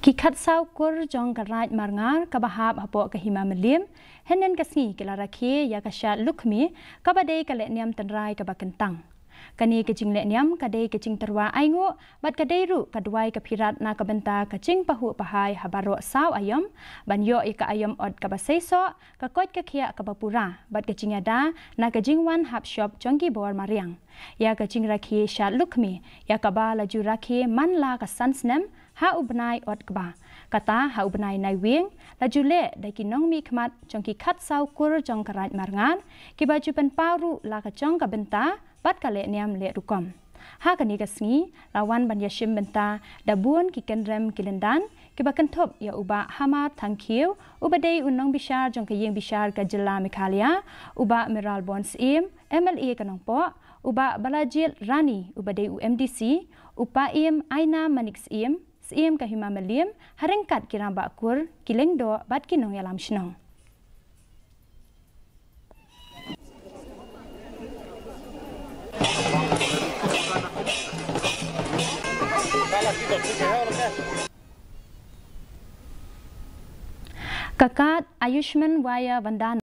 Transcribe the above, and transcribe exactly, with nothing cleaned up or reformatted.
Kikat sau kur Jong karat Marngar kabahap hapo kahima melim henen kasni kila Rakhe ya ka Shad Lukhmie kabadai kalek niam tenrai kabakentang. Kani kecing lek niam kadai kecing terwa aingu bat kadai ru kadwai kapirat na kabenta kecing pahu pahai habaro sau ayam ban yo ika ayam od kabasaiso kakot kakia kabapura bat kecing ada na kecing wan hap shop jonggi bor mariang. Ya kecing Rakhe Shad Lukhmie ya kaba laju Rakhe manla ka sansnem ha ubnai od kaba kata ha ubnai nai wing laju le dai kinong mi khmat jongki khat sau kur jong karat Marngar ki baju pen paru la ka jong ka benta bat kale niam le rukom ha kani kasngi lawan ban yashim benta dabun ki kenrem kilendan ki bakan thop ya uba hama thangkhiu uba dei unong bishar jong ka yeng bishar ka jilla mekhalia uba miral bonds im M L A kanong po uba balajil rani uba dei U M D C upa im aina manix im Siem kahima melim harengkat kiram bakur kileng do bat kinong yalam shnong. Kakat Ayushman Waya Vandana